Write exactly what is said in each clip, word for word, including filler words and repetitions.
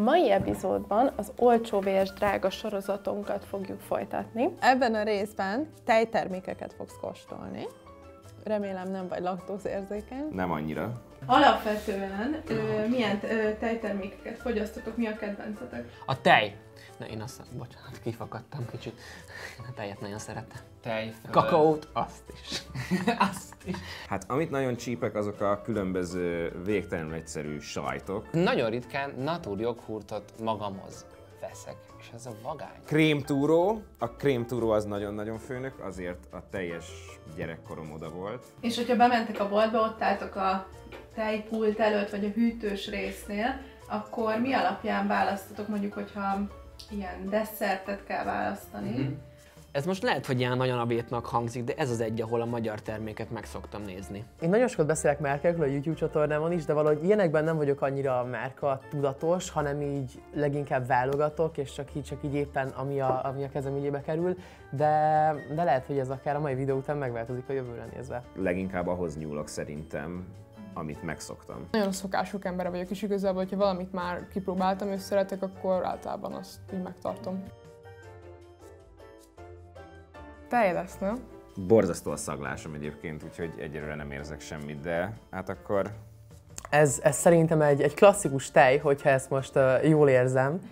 mai epizódban az olcsó vs drága sorozatunkat fogjuk folytatni. Ebben a részben tejtermékeket fogsz kóstolni. Remélem nem vagy laktózérzékeny. Nem annyira. Alapvetően ö, milyen ö, tejtermékeket fogyasztotok, mi a kedvencetek? A tej. Na én azt, bocsánat, kifakadtam kicsit. A tejet nagyon szeretem. Tej. Kakaót, azt is. Azt is. Hát amit nagyon csípek, azok a különböző végtelenül egyszerű sajtok. Nagyon ritkán naturjoghurtot magamhoz veszek, és ez a vagány. Krémtúró. A krémtúró az nagyon-nagyon főnök, azért a teljes gyerekkorom oda volt. És hogyha bementek a boltba, ott álltok a tejpult előtt, vagy a hűtős résznél, akkor mi alapján választotok, mondjuk, hogyha ilyen desszertet kell választani? Mm-hmm. Ez most lehet, hogy ilyen nagyon abétnak hangzik, de ez az egy, ahol a magyar terméket meg szoktam nézni. Én nagyon sokat beszélek márkákról a YouTube csatornámon is, de valahogy ilyenekben nem vagyok annyira márka tudatos, hanem így leginkább válogatok, és csak így, csak így éppen ami a, ami a kezem ügyébe kerül, de, de lehet, hogy ez akár a mai videó után megváltozik a jövőre nézve. Leginkább ahhoz nyúlok szerintem, amit megszoktam. Nagyon szokások embere vagyok, és igazából, hogyha valamit már kipróbáltam és szeretek, akkor általában azt így megtartom. Tej lesz, nem? Borzasztó a szaglásom egyébként, úgyhogy egyelőre nem érzek semmit, de hát akkor... Ez, ez szerintem egy, egy klasszikus tej, hogyha ezt most uh, jól érzem.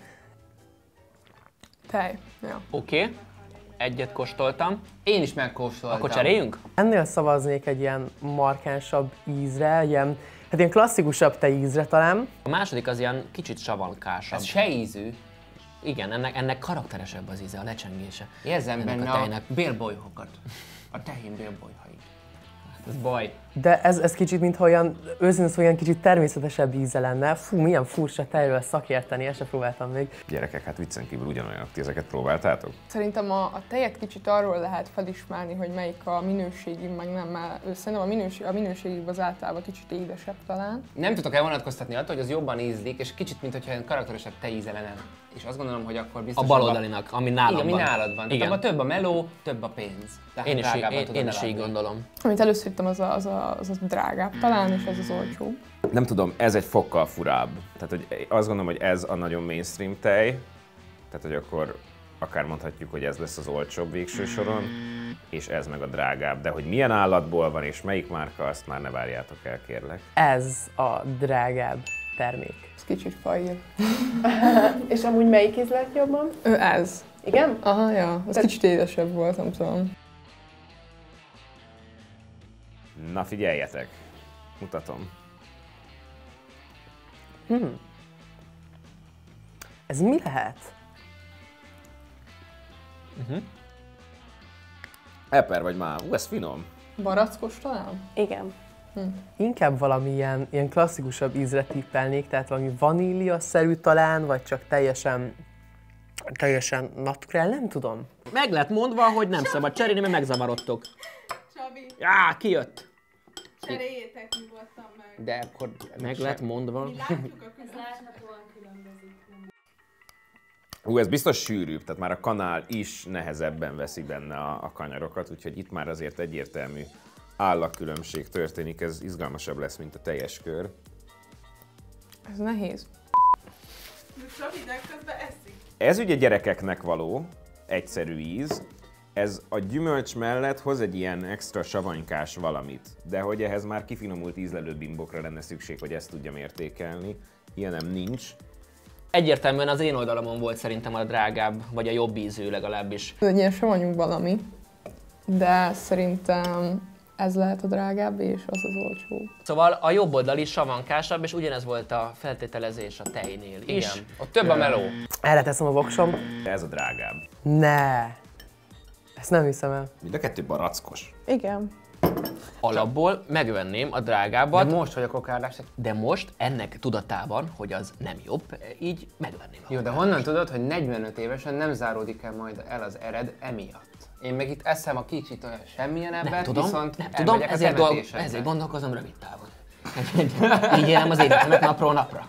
Tej, ja. Oké, okay. Egyet kóstoltam. Én is megkóstoltam. Akkor cseréljünk? Ennél szavaznék egy ilyen markánsabb ízre, ilyen, hát ilyen klasszikusabb tej ízre talán. A második az ilyen kicsit savankásabb. Ez se ízű. Igen, ennek, ennek karakteresebb az íze, a lecsengése. Érzem ennek benne a, tejnek. a bélbolyhokat. A tehén bélbolyhait. Hát ez baj. De ez, ez kicsit, mintha olyan, őszintén szóval olyan kicsit természetesebb íze lenne. Fú, milyen furcsa tejről szakérteni, ezt sem próbáltam még. Gyerekek, hát viccen kívül ugyanolyanok, ti ezeket próbáltátok? Szerintem a, a tejet kicsit arról lehet felismerni, hogy melyik a minőségi, meg nem, mert szerintem a, minőség, a minőségi az általában kicsit édesebb talán. Nem tudok elvonatkoztatni attól, hogy az jobban ízlik, és kicsit, mintha ilyen karakteresebb tejíze lenne. És azt gondolom, hogy akkor biztos... A baloldalinak, ami nálam van. van. Igen, ami nálad van. Igen. Több a meló, több a pénz. Tehát én is, én, én is így eladni. gondolom. Amit először hittem, az a, az, a, az a drágább talán, és ez az olcsó. Nem tudom, ez egy fokkal furább. Tehát hogy azt gondolom, hogy ez a nagyon mainstream tej, tehát hogy akkor akár mondhatjuk, hogy ez lesz az olcsóbb végső soron, és ez meg a drágább. De hogy milyen állatból van és melyik márka, azt már ne várjátok el, kérlek. Ez a drágább termék. Ez kicsit faír. És amúgy melyik íz lett jobban? Ő ez. Igen? Aha, ja. Ez kicsit édesebb volt, nem tudom. Na figyeljetek, mutatom. Hmm. Ez mi lehet? Uh-huh. Eper vagy már? Ú, ez finom. Barackos talán? Igen. Hm. Inkább valami ilyen, ilyen klasszikusabb ízre tippelnék, tehát valami vanília-szerű talán, vagy csak teljesen, teljesen naturál, nem tudom. Meg lett mondva, hogy nem szabad cserélni, mert megzavarodtok. Csabi, Já, kijött! cseréljétek nyugodtan meg. De akkor... Meg lett mondva. Mi látjuk a közláthatóan különbözik. Ú, ez biztos sűrűbb, tehát már a kanál is nehezebben veszi benne a, a kanyarokat, úgyhogy itt már azért egyértelmű állakkülönbség történik, ez izgalmasabb lesz, mint a teljes kör. Ez nehéz. Csabi, de közben eszik. Ez ugye gyerekeknek való, egyszerű íz. Ez a gyümölcs mellett hoz egy ilyen extra savanykás valamit, de hogy ehhez már kifinomult ízlelő bimbokra lenne szükség, hogy ezt tudjam értékelni. Ilyenem nincs. Egyértelműen az én oldalamon volt szerintem a drágább, vagy a jobb ízű legalábbis. Ez egy ilyen savanyú valami, de szerintem ez lehet a drágább, és az az olcsó. Szóval a jobb oldal is savankásabb, és ugyanez volt a feltételezés a tejnél is. Igen, ott több a meló. Erre teszem a voksom. Ez a drágább. Ne! Ezt nem hiszem el. Mind a kettő barackos. Igen. Alapból megvenném a drágábbat, De most, hogy a kokárdás... de most ennek tudatában, hogy az nem jobb, így megvenném a Jó, de honnan tudod, hogy negyvenöt évesen nem záródik el majd el az ered emiatt? Én meg itt eszem a kicsit olyan semmilyenebbet, Nem tudom, viszont nem tudom, ezért, dolg, ezért gondolkozom rövid távon. Így élem az életemet napról napra.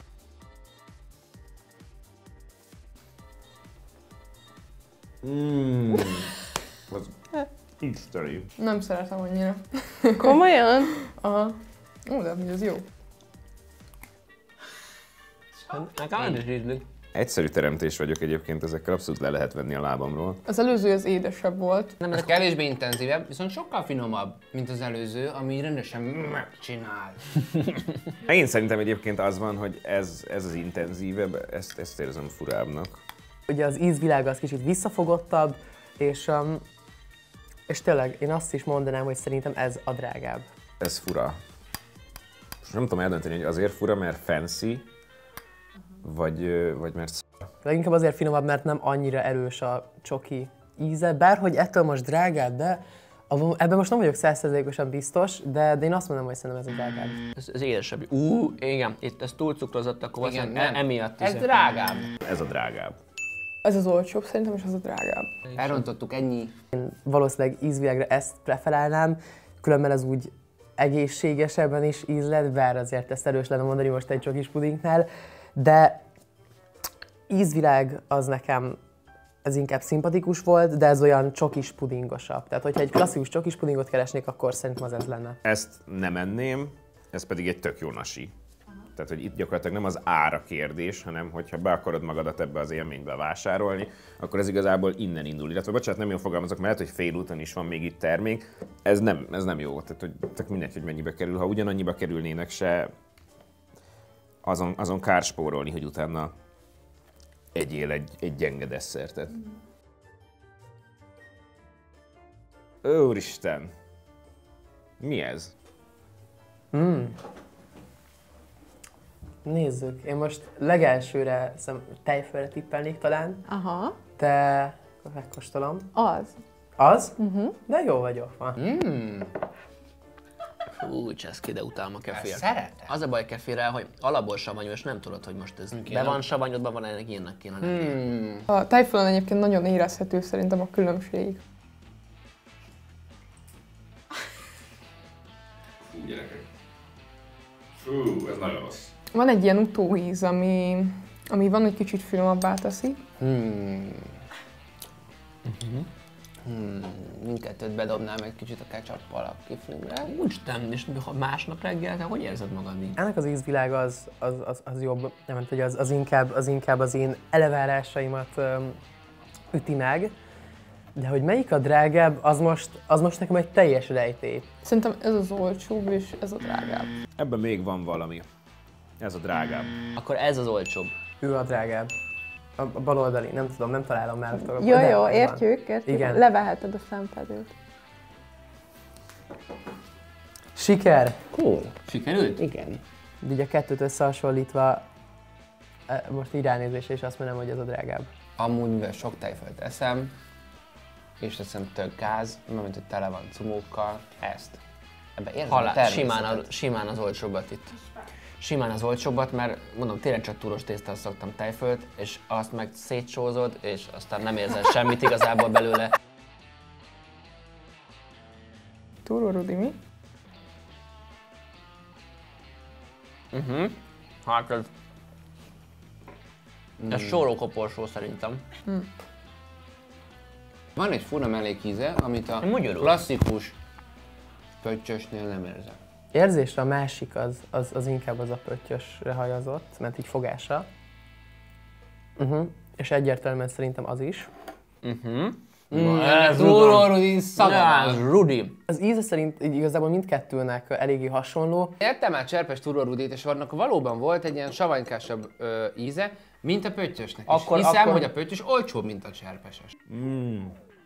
Mmm. Az isteni. Nem szeretem annyira. Komolyan? Aha. Ó, de ez jó. Nekem nem is ízlik. Egyszerű teremtés vagyok egyébként, ezekkel abszolút le lehet venni a lábamról. Az előző az édesebb volt. Nem, ez kevésbé intenzívebb, viszont sokkal finomabb, mint az előző, ami rendesen megcsinál. Én szerintem egyébként az van, hogy ez, ez az intenzívebb, ezt, ezt érzem furábbnak. Ugye az ízvilága az kicsit visszafogottabb, és, um, és tényleg én azt is mondanám, hogy szerintem ez a drágább. Ez fura. Most nem tudom eldönteni, hogy azért fura, mert fancy, vagy, vagy mert sz... Leginkább azért finomabb, mert nem annyira erős a csoki íze, bárhogy ettől most drágább, de ebben most nem vagyok száz százalékosan biztos, de, de én azt mondom, hogy szerintem ez a drágább. Ez, ez édesebb. Ú, igen, itt ez túl cukrozott, akkor Igen, igen, nem. emiatt Ez izé- drágább. Ez a drágább. Ez az olcsóbb szerintem, és az a drágább. Elrontottuk, ennyi. Én valószínűleg ízvilágra ezt preferálnám, különben ez úgy egészségesebben is ízlet, bár azért ezt erős lenne mondani most egy csokis pudingnál, de ízvilág az nekem ez inkább szimpatikus volt, de ez olyan csokis pudingosabb. Tehát, hogyha egy klasszikus csokis pudingot keresnék, akkor szerintem az ez lenne. Ezt nem enném, ez pedig egy tök jó nasi. Tehát, hogy itt gyakorlatilag nem az ára kérdés, hanem hogyha be akarod magadat ebbe az élménybe vásárolni, akkor ez igazából innen indul. Illetve, bocsánat, nem jól fogalmazok, mert lehet, hogy félúton is van még itt termék. Ez nem, ez nem jó. Tehát, hogy tök mindegy, hogy mennyibe kerül. Ha ugyanannyiba kerülnének se, azon, azon kár spórolni, hogy utána egyél egy, egy gyenge desszertet. Úristen! Mi ez? Mm. Nézzük, én most legelsőre szem, tejfölre tippelnék talán, Aha, de megkóstolom. az. Az? Uh-huh. De jó vagyok ma. Mm. Fú, cseszki, de utálom a kefét. Szeretem. Az a baj kefére, hogy alapból savanyú, és nem tudod, hogy most ez be van savanyodban, van ennek ilyennek kéne lenni. Mm. A tejfölön egyébként nagyon érezhető szerintem a különbség. Fú, gyerekek. Fú, ez nagyon rossz. Van egy ilyen utóíz, ami, ami van, egy kicsit finomabbá teszi. Hmm. Hmm. Mindkettőt bedobnám egy kicsit a ketchuppal a kiflingre. Úgy nem, és ha másnap reggel, te hogy érzed magad így? Ennek az ízvilága az, az, az, az jobb, nem hogy az, az, inkább, az inkább az én elevárásaimat um, üti meg, de hogy melyik a drágább, az most, az most nekem egy teljes rejtély. Szerintem ez az olcsóbb, és ez a drágább. Ebben még van valami. Ez a drágább. Akkor ez az olcsóbb. Ő a drágább. A, a baloldali, nem tudom, nem találom már. Jó, jó, értjük, értjük. Igen. Leveheted a szemfedőt. Siker! Cool. Sikerült? Igen. Így a kettőt összehasonlítva, eh, most így ránézésre is azt mondom, hogy ez a drágább. Amúgy, mivel sok tejfölt eszem, és eszem tök gáz, mert hogy tele van cumókkal, ezt. Ebbe érzem a Halál, természetet. simán, a, simán az olcsóbbat itt. Simán az olcsóbbat, mert mondom, tényleg csak túros tésztát szoktam tejfölt, és azt meg szétsózod, és aztán nem érzel semmit igazából belőle. Túró Rudi, mi? Uh-huh. Hát ez... Ez sórókoporsó szerintem. Van egy fura mellékíze, amit a Magyarul. klasszikus pöttyösnél nem érzem. Érzésre a másik az, az, az inkább az a pöttyösre hajazott, mert így fogásra. Uh-huh. És egyértelműen szerintem az is. Uh-huh. Mm, ez Túró Rudi szaga. Ez Rudi. Az íze szerint így igazából mindkettőnek eléggé hasonló. Ettem már cserpes Túró Rudit, és annak valóban volt egy ilyen savanykásabb ö, íze, mint a pöttyösnek. Akkor- és hiszem, akkor- hogy a pöttyös olcsóbb, mint a cserpeses. Mm.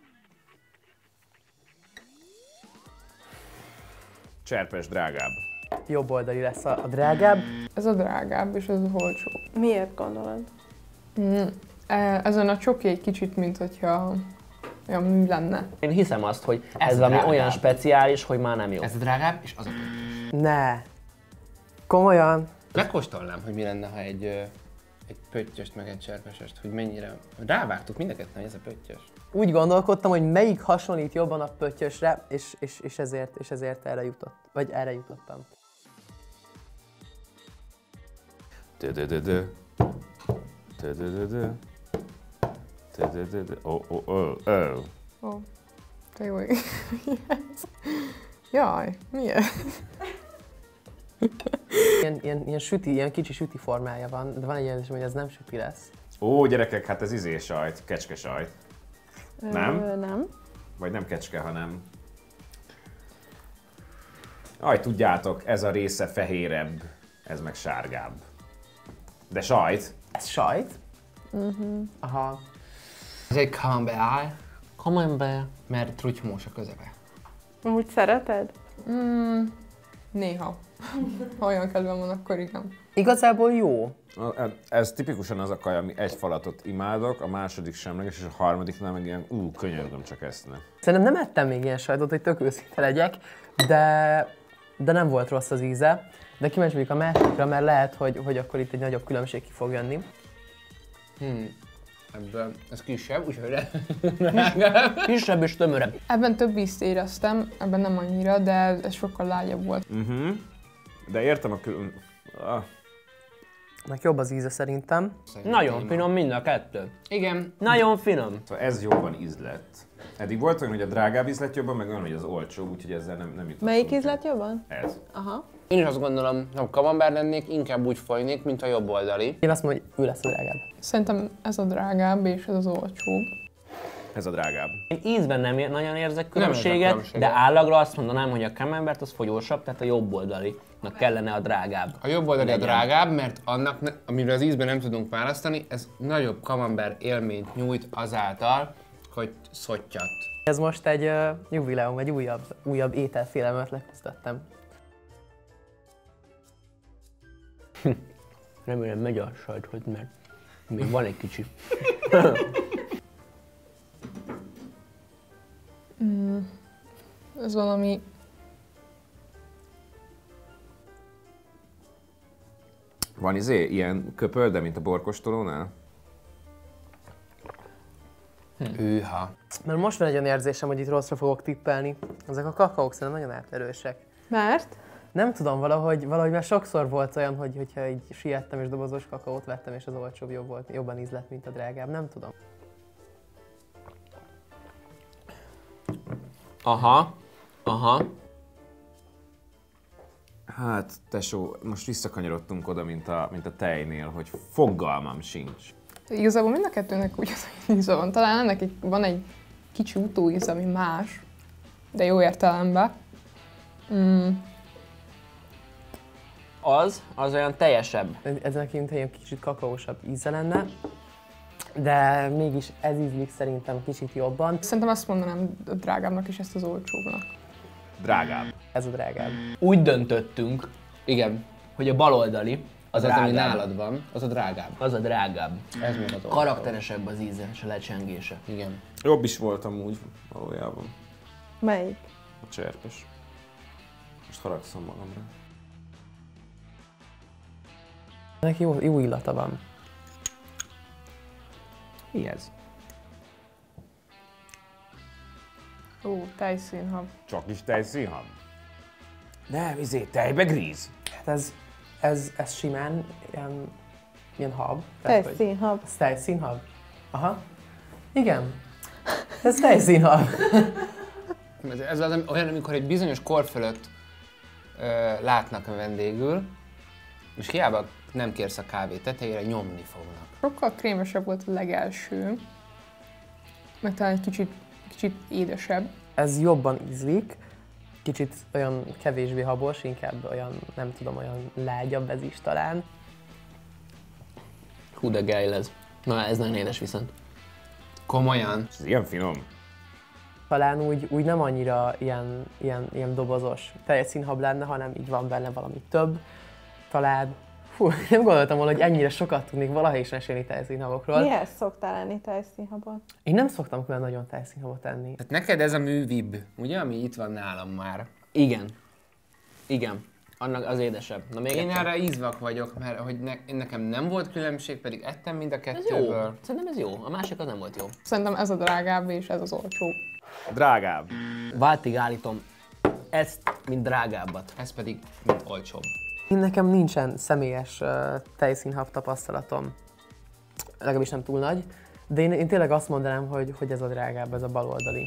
Cserpes drágább. Jobb oldali lesz a, a drágább. Ez a drágább, és ez az olcsóbb. Miért gondolod? Mm. E- Ezen a csoki egy kicsit, mint hogyha olyan mű lenne. Én hiszem azt, hogy Ez ez valami drágább. olyan speciális, hogy már nem jó. Ez a drágább, és az a pöttyös. Ne! Komolyan? Megkóstolnám, hogy mi lenne, ha egy, ö, egy pöttyöst meg egy cserpesest, hogy mennyire... Rávágtuk mind a ketten, hogy ez a pöttyös. Úgy gondolkodtam, hogy melyik hasonlít jobban a pöttyösre, és, és, és, ezért, és ezért erre jutott. Vagy erre jutottam. Dö-dö-dö-dö. Dö-dö-dö-dö. Dö-dö-dö-dö. Ó, ó, ó, ó. Ó, te jó ég. Jaj, miért? Ilyen, ilyen, ilyen süti, ilyen kicsi süti formája van, de van egy érzésem, hogy ez nem süti lesz. Ó, gyerekek, hát ez izé sajt, kecske sajt. Nem? Ö, nem. Vagy nem kecske, hanem... Aj, tudjátok, ez a része fehérebb, ez meg sárgább. De sajt. Ez sajt? Uh-huh. Aha. Ez egy camembert. Camembert, mert trutymós a közepe. Úgy szereted? Mm, néha. Ha olyan kedvem van, akkor igen. Igazából jó. Ez tipikusan az a kaj, ami egy falatot imádok, a második semleges, és a harmadiknál meg ilyen, ú, könyörgöm, csak ezt ne. Szerintem nem ettem még ilyen sajtot, hogy tök őszinte legyek, de, de nem volt rossz az íze. De kíváncsi vagyok a másikra, mert lehet, hogy, hogy akkor itt egy nagyobb különbség ki fog jönni. Hmm. Ebből ez kisebb, úgyhogy kisebb és tömörebb. Ebben több ízt éreztem, ebben nem annyira, de ez sokkal lágyabb volt. Uh-huh. De értem a külön... Ah. Meg jobb az íze szerintem. Nagyon finom mind a kettő. Igen. Nagyon finom. Szóval ez jobban ízlett. Eddig volt olyan, hogy a drágább ízlet jobban, meg olyan, hogy az olcsóbb, úgyhogy ezzel nem, nem jutottunk. Melyik ízlet jobban? Ez. Aha. Én is azt gondolom, ha camembert lennék, inkább úgy folynék, mint a jobb oldali. Én azt mondom, hogy ő lesz a drágább. Szerintem ez a drágább és ez az olcsóbb. Ez a drágább. Én ízben nem ér- nagyon érzek érzek különbséget, különbséget. de állagra azt mondanám, hogy a camembert az fogyósabb, tehát a jobb oldalinak kellene a drágább. A jobb oldali a Legyen. drágább, mert annak, ne, amiről az ízben nem tudunk választani, ez nagyobb camembert élményt nyújt azáltal, hogy szottyat. Ez most egy uh, jubileum, egy újabb, újabb ételfélemet leküzdöttem. Remélem megy a sajthoz, mert még van egy kicsi. Mm, ez valami... Van izé, ilyen köpölde, mint a borkostolónál? Hűha. Mert most van egy olyan érzésem, hogy itt rosszra fogok tippelni. Ezek a kakaók szerintem nagyon áterősek. Mert? Nem tudom, valahogy, valahogy már sokszor volt olyan, hogy, hogyha így siettem és dobozos kakaót vettem, és az olcsóbb jobb volt, jobban ízlett, mint a drágább. Nem tudom. Aha, aha. Hát, tesó, most visszakanyarodtunk oda, mint a, mint a tejnél, hogy fogalmam sincs. Igazából mind a kettőnek ugyanaz íze van. Talán ennek egy, van egy kicsi utóíz, ami más, de jó értelemben. Mm. Az, az olyan teljesebb. Eznek mint egy kicsit kakaósabb íze lenne, de mégis ez ízlik szerintem kicsit jobban. Szerintem azt mondanám a drágábbnak és ezt az olcsóbbnak. Drágább. Ez a drágább. Úgy döntöttünk, Igen. hogy a baloldali Az az az, ami drágább. nálad van, az a drágább. Az a drágább. Ez meg az olcsó. Karakteresebb az íze és a lecsengése. Igen. Jobb is volt amúgy, valójában. Melyik? A cserpes. Most haragszom magamra. Ennek jó, jó illata van. Mi ez? Ó, tejszínhab. Csak is tejszínhab? Nem, izé, tejbe gríz. Hát ez, ez, ez simán ilyen, ilyen hab. Tehát, hogy- Tejszínhab. Ez tejszínhab? Aha. Igen. Ez tejszínhab. Ez, ez az, olyan, amikor egy bizonyos kor fölött ö, látnak a vendégül, és hiába nem kérsz a kávé tetejére, nyomni fognak. Sokkal krémesebb volt a legelső, meg talán egy kicsit, kicsit édesebb. Ez jobban ízlik. Kicsit olyan kevésbé habos, inkább olyan, nem tudom, olyan lágyabb ez is talán. Hú de geil ez. Na ez nagyon édes viszont. Komolyan. Ez ilyen finom. Talán úgy, úgy nem annyira ilyen, ilyen, ilyen dobozos tejszínhab lenne, hanem így van benne valami több. Talán, fú, nem gondoltam volna, hogy ennyire sokat tudnék valaha is mesélni tejszínhabokról. Mihez szoktál enni tejszínhabot? Én nem szoktam külön nagyon tejszínhabot enni. Tehát neked ez a művibb, ugye, ami itt van nálam már. Igen. Igen. Annak az édesebb. Na még Én egyszer. erre ízvak vagyok, mert hogy ne, nekem nem volt különbség, pedig ettem mind a Ez jó. kettőből. Szerintem ez jó. A másik az nem volt jó. Szerintem ez a drágább és ez az olcsó. Drágább. Váltig állítom ezt, mint drágábbat. Ez pedig mint olcsóbb. Én nekem nincsen személyes uh, tejszínhab tapasztalatom, legalábbis nem túl nagy, de én, én tényleg azt mondanám, hogy, hogy ez a drágább, ez a baloldali.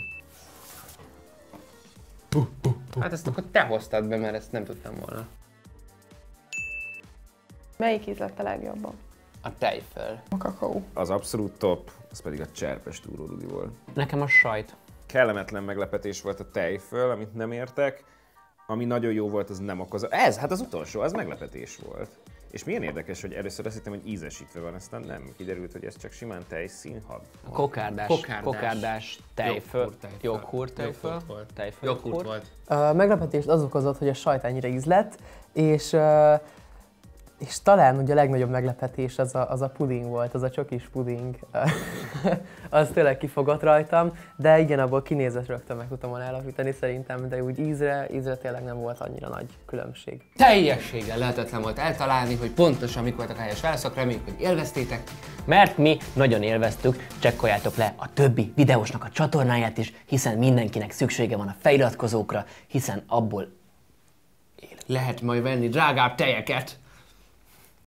Hát ezt akkor te hoztad be, mert ezt nem tudtam volna. Melyik ízlett a legjobban? A tejföl. A kakaó. Az abszolút top, az pedig a cserpes túrórudi volt. Nekem a sajt. Kellemetlen meglepetés volt a tejföl, amit nem értek. Ami nagyon jó volt, az nem okoz. Ez, hát az utolsó, az meglepetés volt. És milyen érdekes, hogy először azt hittem, hogy ízesítve van, aztán nem. Kiderült, hogy ez csak simán tejszínhab. A kokárdás, Kokárdás. kokárdás tejföl, Joghurt joghurt tejföl. tejföl, Joghurt volt. tejföl, Joghurt volt. A meglepetést az okozott, hogy a sajt ennyire ízlett, és, ö, és talán ugye a legnagyobb meglepetés az a, az a puding volt, az a csokis puding. Az tényleg kifogott rajtam, de igen, abból kinézett rögtön meg tudtam volna állapítani szerintem, de úgy ízre, ízre tényleg nem volt annyira nagy különbség. Teljességgel lehetetlen volt eltalálni, hogy pontosan mik voltak a helyes válaszok, reméljük, hogy élveztétek. Mert mi nagyon élveztük, csekkoljátok le a többi videósnak a csatornáját is, hiszen mindenkinek szüksége van a feliratkozókra, hiszen abból Lehet majd venni drágább tejeket.